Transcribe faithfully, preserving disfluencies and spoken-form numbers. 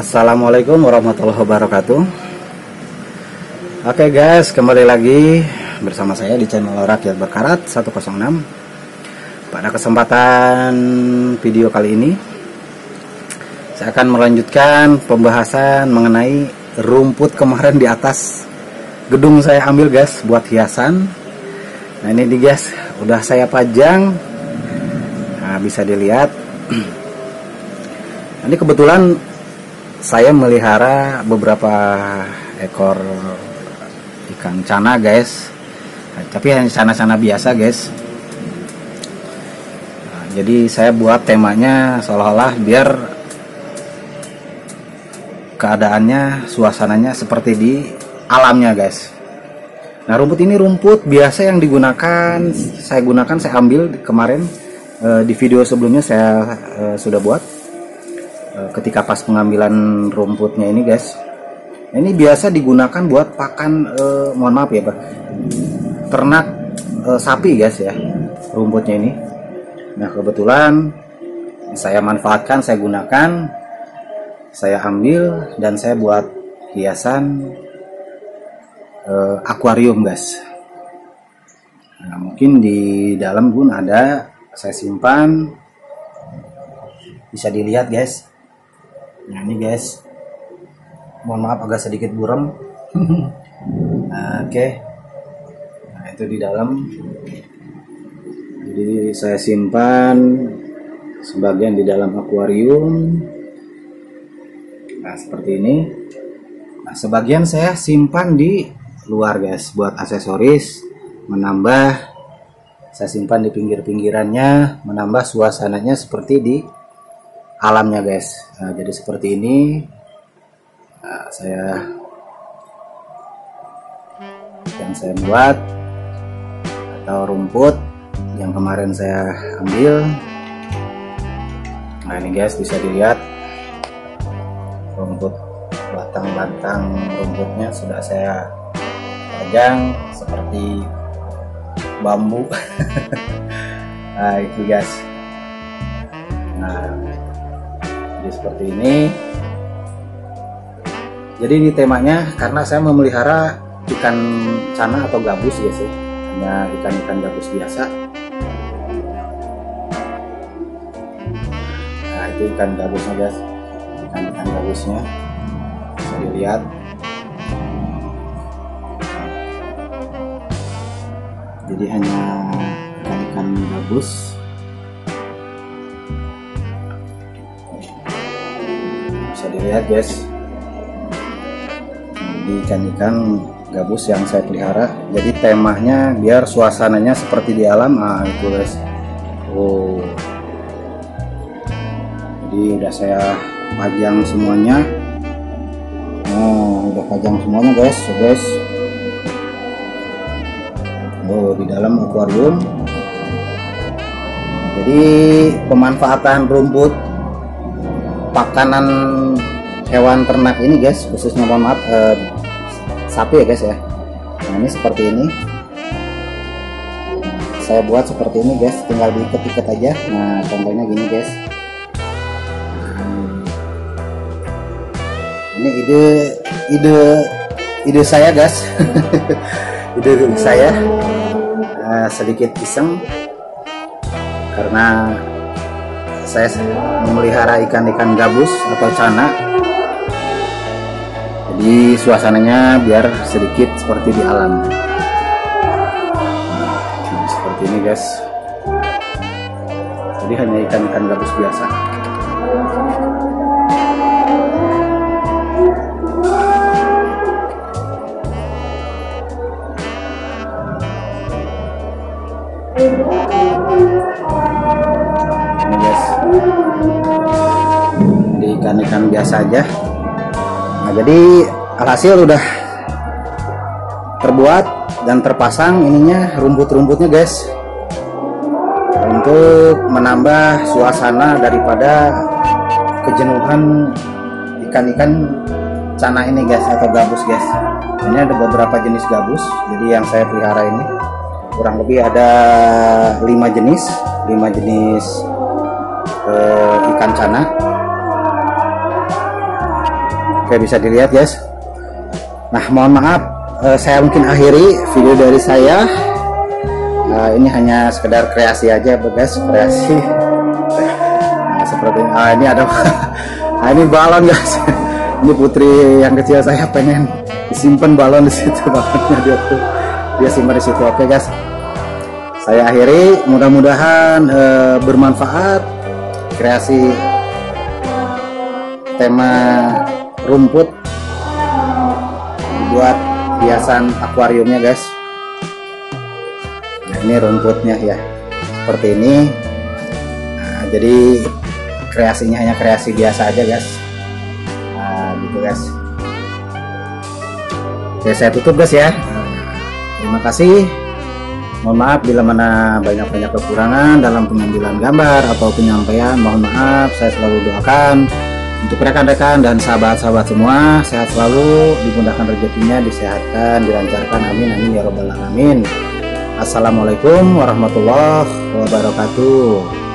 Assalamualaikum warahmatullahi wabarakatuh. Oke guys, kembali lagi bersama saya di channel Rakyat Berkarat seratus enam. Pada kesempatan video kali ini saya akan melanjutkan pembahasan mengenai rumput kemarin di atas gedung. Saya ambil guys buat hiasan. Nah ini nih guys, udah saya pajang. Nah bisa dilihat. Ini kebetulan saya melihara beberapa ekor ikan cana guys, nah, tapi hanya cana-cana biasa guys. Nah, jadi saya buat temanya seolah-olah biar keadaannya, suasananya seperti di alamnya guys. Nah rumput ini rumput biasa yang digunakan, saya gunakan, saya ambil kemarin eh, di video sebelumnya saya eh, sudah buat. Ketika pas pengambilan rumputnya ini guys, ini biasa digunakan buat pakan eh, mohon maaf ya Pak, ternak eh, sapi guys ya, rumputnya ini. Nah kebetulan saya manfaatkan, saya gunakan, saya ambil dan saya buat hiasan eh, akuarium guys. Nah, mungkin di dalam pun ada, saya simpan, bisa dilihat guys. Nah ini guys, mohon maaf agak sedikit buram. Nah, oke, okay. Nah itu di dalam. Jadi saya simpan sebagian di dalam akuarium. Nah seperti ini. Nah sebagian saya simpan di luar guys buat aksesoris, menambah. Saya simpan di pinggir-pinggirannya, menambah suasananya seperti di alamnya guys. Nah, jadi seperti ini. Nah, saya yang saya buat atau rumput yang kemarin saya ambil. Nah ini guys bisa dilihat rumput, batang-batang rumputnya sudah saya pajang seperti bambu. Nah itu guys. Nah seperti ini. Jadi ini temanya karena saya memelihara ikan cana atau gabus guys ya, hanya ikan-ikan gabus biasa. Nah itu ikan gabusnya guys, ikan-ikan gabusnya bisa dilihat. Jadi hanya ikan-ikan gabus. Bisa dilihat guys, di ikan-ikan gabus yang saya pelihara. Jadi temanya biar suasananya seperti di alam. Ah itu guys. Oh, jadi udah saya pajang semuanya. Oh udah pajang semuanya guys, so, guys. Oh di dalam akuarium. Jadi pemanfaatan rumput pakanan hewan ternak ini guys, khususnya mohon maaf eh, sapi ya guys ya. Nah ini seperti ini, saya buat seperti ini guys, tinggal diikat-ikat aja. Nah contohnya gini guys. Hmm. Ini ide ide ide saya guys. Ide saya uh, sedikit iseng karena saya memelihara ikan-ikan gabus atau cana. Jadi suasananya biar sedikit seperti di alam. Nah, seperti ini guys. Jadi hanya ikan-ikan gabus biasa. Ini guys, di ikan-ikan biasa aja. Nah jadi alhasil udah terbuat dan terpasang ininya, rumput-rumputnya guys, untuk menambah suasana daripada kejenuhan ikan-ikan cana ini guys atau gabus guys. Ini ada beberapa jenis gabus, jadi yang saya pelihara ini kurang lebih ada lima jenis lima jenis eh, ikan cana. Oke, bisa dilihat guys. Nah, mohon maaf, uh, saya mungkin akhiri video dari saya. Uh, ini hanya sekedar kreasi aja guys, kreasi. Nah, seperti uh, ini ada nah, ini balon guys. Ini putri yang kecil saya pengen disimpan balon di situ, balonnya dia tuh dia simpan di situ. Oke guys, saya akhiri, mudah-mudahan uh, bermanfaat kreasi tema rumput buat hiasan akuariumnya guys. Nah, ini rumputnya ya seperti ini. Nah, jadi kreasinya hanya kreasi biasa aja guys. Nah, gitu guys. Oke, saya tutup guys ya. Terima kasih. Mohon maaf bila mana banyak-banyak kekurangan dalam pengambilan gambar atau penyampaian. Mohon maaf, saya selalu doakan untuk rekan-rekan dan sahabat-sahabat semua sehat selalu, dimudahkan rezekinya, disehatkan, dilancarkan, amin amin ya robbal alamin. Assalamualaikum warahmatullahi wabarakatuh.